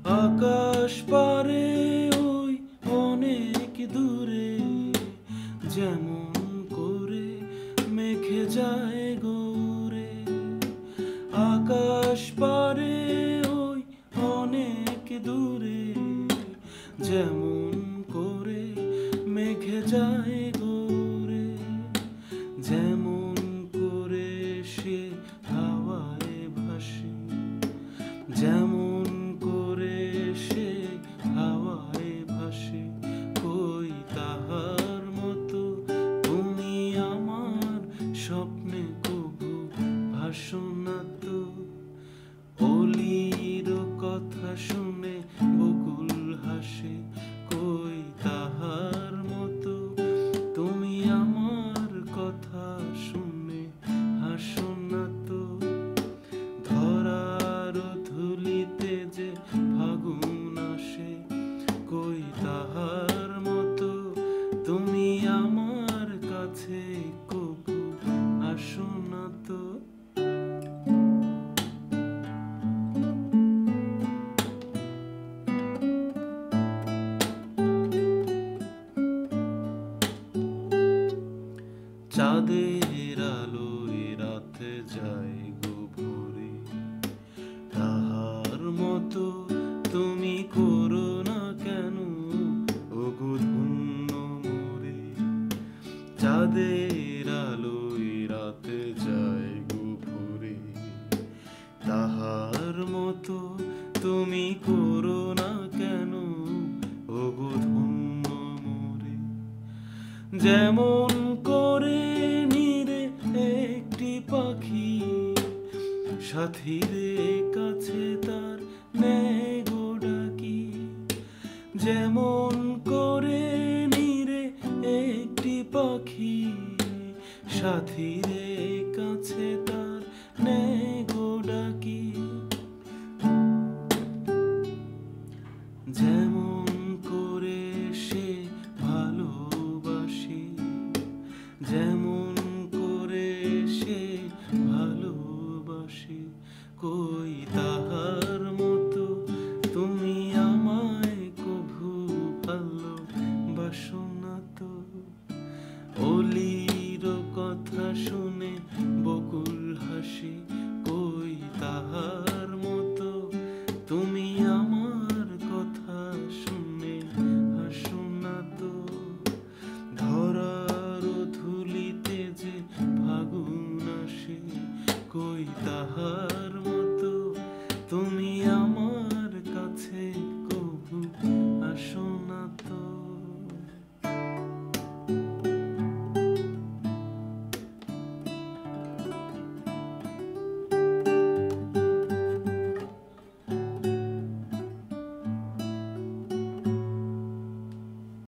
আকাশ পারে ওই অনেক দূরে, যেমন করে মেঘে যায় গৌরে। আকাশ পারে ওই অনেক দূরে, যেমন করে মেঘে যায় গৌরে। যেমন করে সে হাওয়ায় ভাসে, যেমন করে সে হাওয়ায় ভাসে। কই তাহার মতো তুমি আমার স্বপ্নে কবু ভাসো না তো। অলির কথা শুনে বকুল হাসে, কই তাহার মতো তুমি আমার কথা শুনে হাসো না তো। ধরার ধুলিতে যে ফাগুন আসে, কই তাহার মতো তুমি আমার কাছে কবু আসো না তো। চাঁদের আলোয় রাতে যায় গো ভোরে, তাহার মতো তুমি করো না কেন ওগো ধন্য মোরে। চাঁদের আলোয় রাতে যায় গো ভোরে, তাহার মতো তুমি করো না কেন ওগো ধন্য মোরে। যেমন করে নিরে একটি পাখি সাথীরে কাছে তার নেয় গো ডাকি। যেমন করে নিরে একটি পাখি সাথীরে